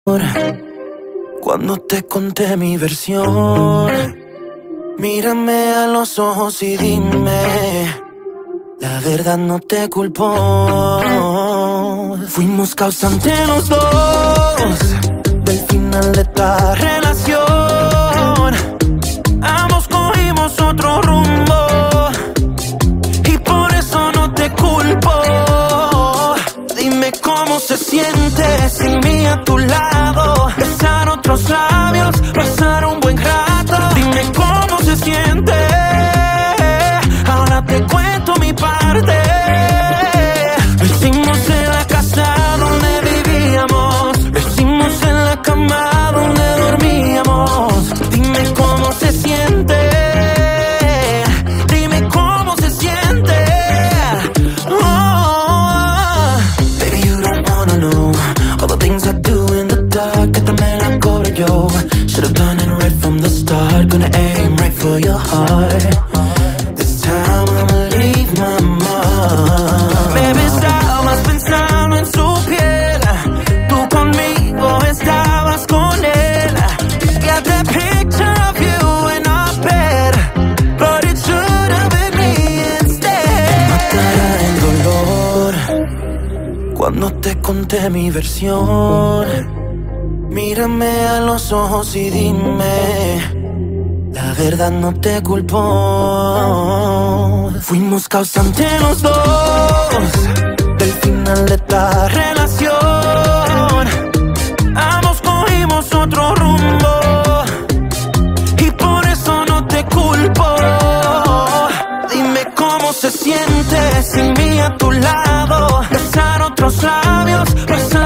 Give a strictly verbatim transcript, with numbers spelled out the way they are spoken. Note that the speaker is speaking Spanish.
Cuando te conté mi versión, mírame a los ojos y dime, la verdad no te culpo. Fuimos causantes los dos del final de esta relación. Ambos cogimos otro rumbo y por eso no te culpo. Dime cómo se siente sin mí a tu lado, besar otros labios, pasar un buen rato. Dime cómo se siente, ahora te cuento mi parte. Lo hicimos en la casa donde vivíamos, lo hicimos en la cama donde dormíamos. Dime cómo se siente, dime cómo se siente. Oh, baby, you don't wanna know all the things I do in the dark. Que también la cobro yo. Should've done it right from the start. Gonna aim right for your heart. This time I'ma leave my mark. Baby, estabas pensando en su piel, tú conmigo estabas con él. Got that picture of you in our bed, but it should have been me instead. Matará el dolor cuando te conté mi versión. Mírame a los ojos y dime, la verdad no te culpo. Fuimos causantes los dos del final de esta relación. Ambos cogimos otro rumbo y por eso no te culpo. Dime cómo se siente sin mí a tu lado, besar otros labios, besar